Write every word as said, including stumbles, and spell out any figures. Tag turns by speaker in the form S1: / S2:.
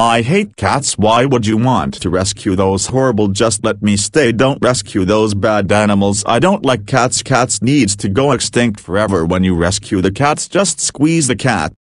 S1: I hate cats. Why would you want to rescue those horrible? Just let me stay. Don't rescue those bad animals. I don't like cats. Cats needs to go extinct forever. When you rescue the cats, just squeeze the cat.